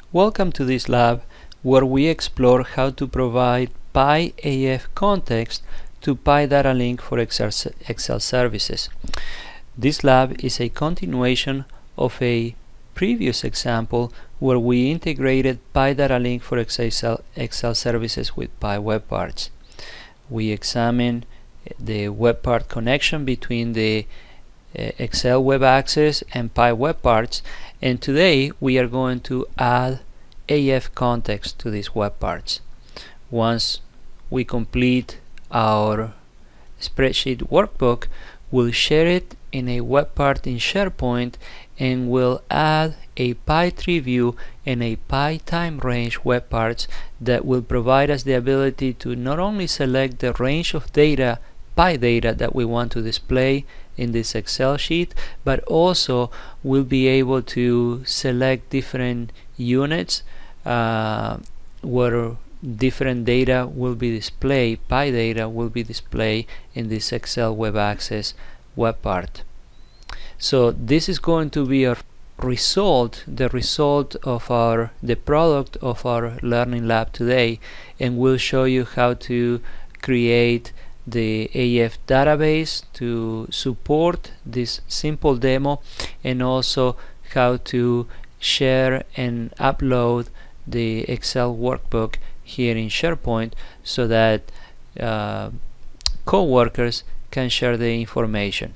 Welcome to this lab where we explore how to provide PI AF context to PI DataLink for Excel services. This lab is a continuation of a previous example where we integrated PI DataLink for Excel services with PI WebParts. We examined the WebPart connection between the Excel Web Access and PI WebParts, and today we are going to add AF context to these WebParts. Once we complete our spreadsheet workbook, we'll share it in a WebPart in SharePoint, and we'll add a PI TreeView and a PI time range WebParts that will provide us the ability to not only select the range of data, PI data, that we want to display in this Excel sheet, but also we'll be able to select different units where different data will be displayed, PI data will be displayed in this Excel Web Access WebPart. So this is going to be our result, the product of our learning lab today, and we'll show you how to create the AF database to support this simple demo, and also how to share and upload the Excel workbook here in SharePoint so that co-workers can share the information.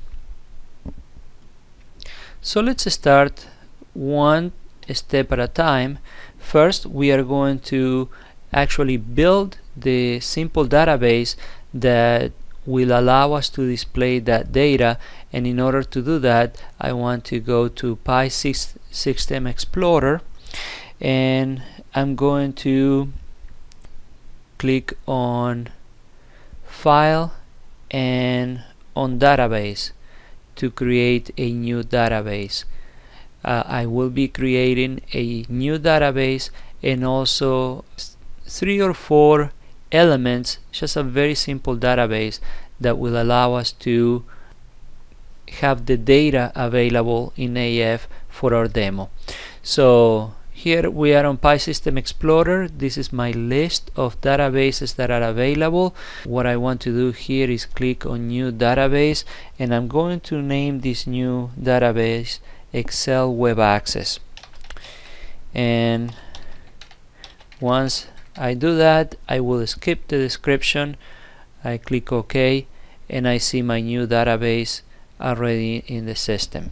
So let's start one step at a time. First, we are going to actually build the simple database that will allow us to display that data, and in order to do that I want to go to PI System Explorer, and I'm going to click on File and on Database to create a new database. I will be creating a new database and also 3 or 4 elements, just a very simple database that will allow us to have the data available in AF for our demo. So here we are on PI System Explorer. This is my list of databases that are available. What I want to do here is click on New Database, and I'm going to name this new database Excel Web Access. And once I do that, I will skip the description. I click OK, and I see my new database already in the system.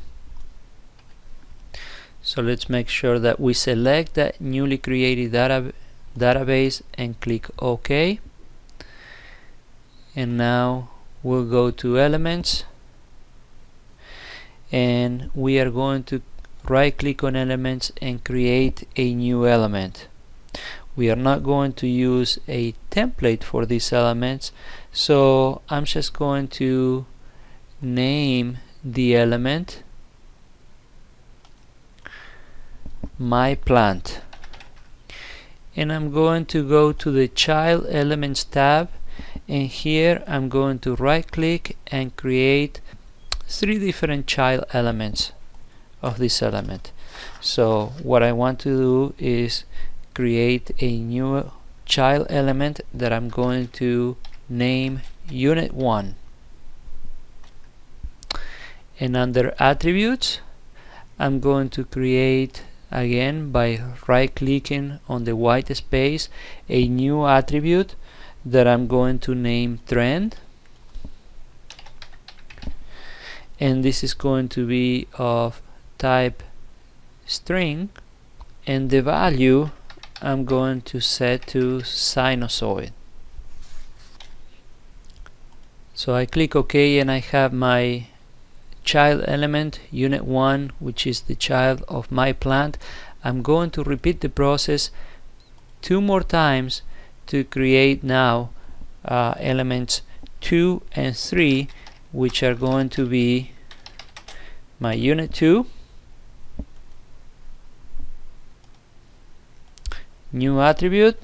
So let's make sure that we select that newly created database and click OK. And now we'll go to Elements, and we are going to right click on Elements and create a new element. We are not going to use a template for these elements, so I'm just going to name the element My Plant, and I'm going to go to the Child Elements tab, and here I'm going to right click and create 3 different child elements of this element. So what I want to do is create a new child element that I'm going to name Unit 1, and under Attributes I'm going to create, again by right clicking on the white space, a new attribute that I'm going to name Trend, and this is going to be of type string, and the value I'm going to set to sinusoid. So I click OK, and I have my child element Unit 1, which is the child of My Plant. I'm going to repeat the process 2 more times to create now elements 2 and 3, which are going to be my Unit 2, new attribute,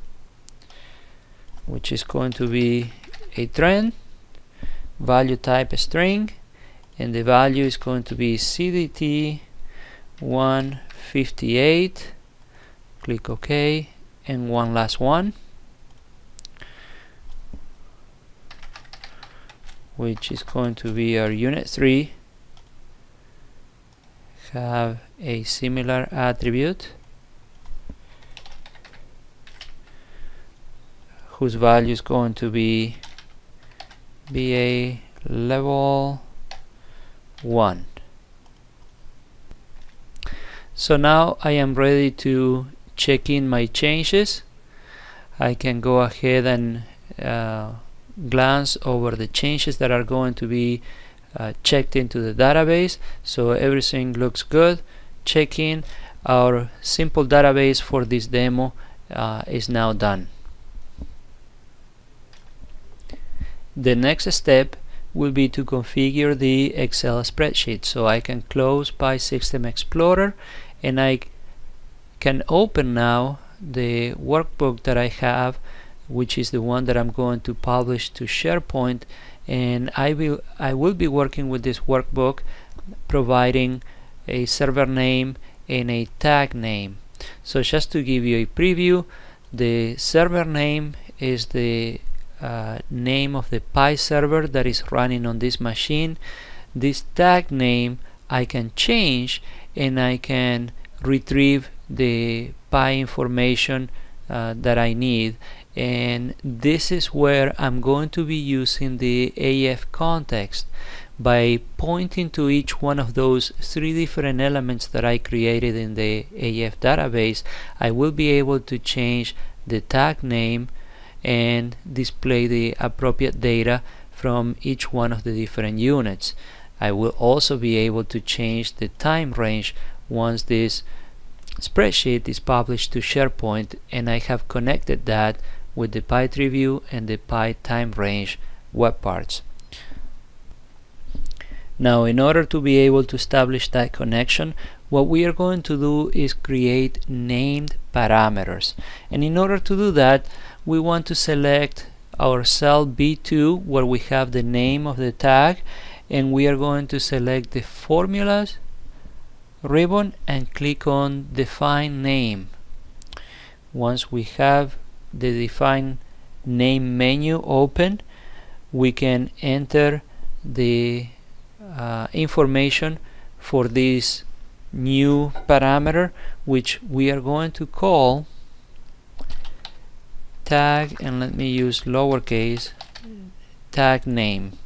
which is going to be a trend, value type string, and the value is going to be CDT 158 click OK, and one last one, which is going to be our unit 3, have a similar attribute whose value is going to be BA level 1. So now I am ready to check in my changes. I can go ahead and glance over the changes that are going to be checked into the database. So everything looks good. Check in. Our simple database for this demo is now done. The next step will be to configure the Excel spreadsheet. So I can close PI System Explorer, and I can open now the workbook that I have, which is the one that I'm going to publish to SharePoint, and I will be working with this workbook, providing a server name and a tag name. So just to give you a preview, the server name is the name of the PI server that is running on this machine. This tag name I can change, and I can retrieve the PI information that I need, and this is where I'm going to be using the AF context. By pointing to each one of those 3 different elements that I created in the AF database, I will be able to change the tag name and display the appropriate data from each one of the different units. I will also be able to change the time range once this spreadsheet is published to SharePoint, and I have connected that with the PI TreeView and the PI time range WebParts. Now, in order to be able to establish that connection, what we are going to do is create named parameters. And in order to do that, we want to select our cell B2 where we have the name of the tag, and we are going to select the formulas ribbon and click on define name. Once we have the define name menu open, we can enter the information for this new parameter, which we are going to call tag, and let me use lowercase, tag name.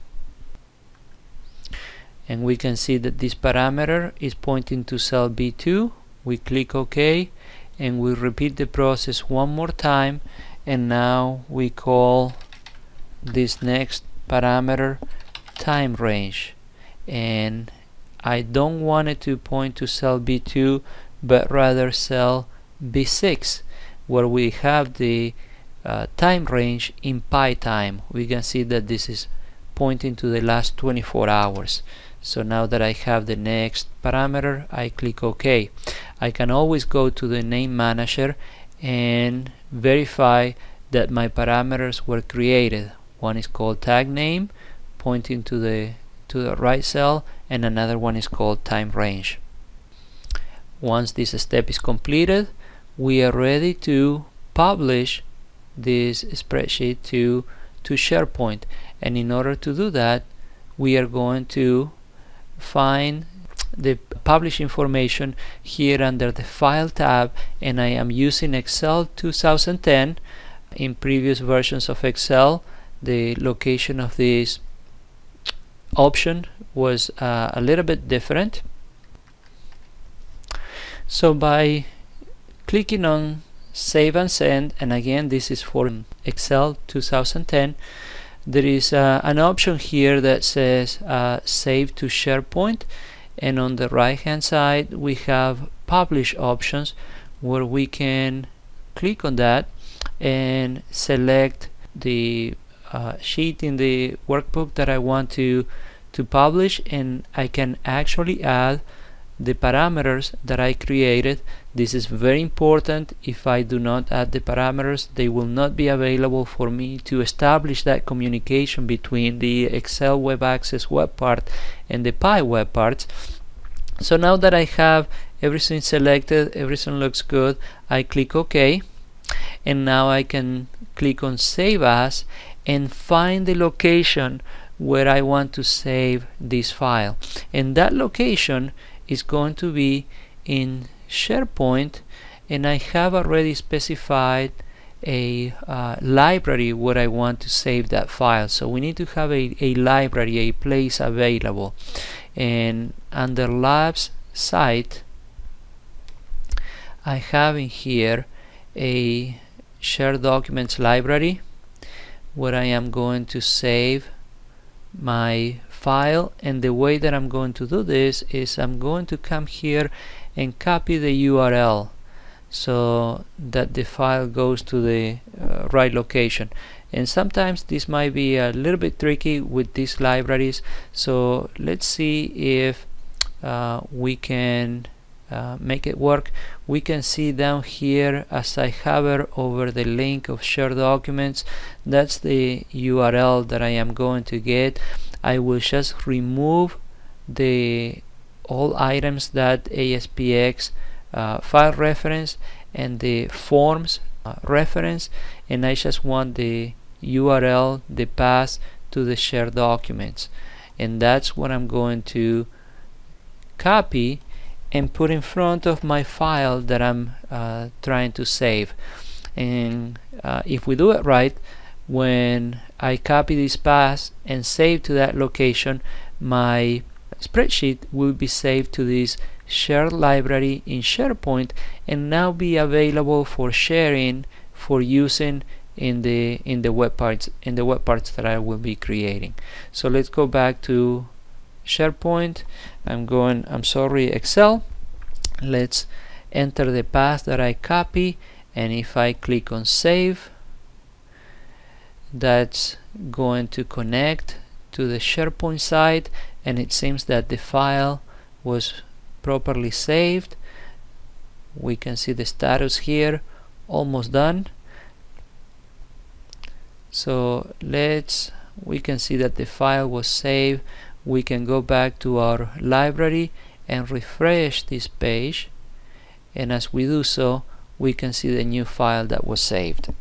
And we can see that this parameter is pointing to cell B2. We click OK, and we repeat the process one more time, and now we call this next parameter time range. And I don't want it to point to cell B2, but rather cell B6, where we have the time range in PI time. We can see that this is pointing to the last 24 hours. So now that I have the next parameter, I click OK. I can always go to the name manager and verify that my parameters were created. One is called tag name, pointing to the right cell, and another one is called time range. Once this step is completed, we are ready to publish this spreadsheet to SharePoint. And in order to do that, we are going to find the publish information here under the File tab, and I am using Excel 2010. In previous versions of Excel, the location of this option was a little bit different. So by clicking on Save and Send, and again this is for Excel 2010, there is an option here that says Save to SharePoint, and on the right hand side we have Publish options, where we can click on that and select the sheet in the workbook that I want to publish, and I can actually add the parameters that I created. This is very important. If I do not add the parameters, they will not be available for me to establish that communication between the Excel Web Access web part and the PI web parts. So now that I have everything selected, everything looks good. I click OK, and now I can click on Save As and find the location where I want to save this file, and that location is going to be in SharePoint, and I have already specified a library where I want to save that file. So we need to have a library, a place available, and under Labs Site I have in here a shared documents library where I am going to save my file. And the way that I'm going to do this is I'm going to come here and copy the URL so that the file goes to the right location. And sometimes this might be a little bit tricky with these libraries, so let's see if we can make it work. We can see down here as I hover over the link of shared documents, that's the URL that I am going to get. I will just remove the all items that ASPX file reference and the forms reference, and I just want the URL, the path to the shared documents, and that's what I'm going to copy and put in front of my file that I'm trying to save. And if we do it right, when I copy this path and save to that location, my spreadsheet will be saved to this shared library in SharePoint and now be available for sharing, for using in the WebParts that I will be creating. So let's go back to SharePoint. Excel. Let's enter the path that I copy, and if I click on Save, that's going to connect to the SharePoint site, and it seems that the file was properly saved. We can see the status here, almost done. So we can see that the file was saved. We can go back to our library and refresh this page, and as we do so, we can see the new file that was saved.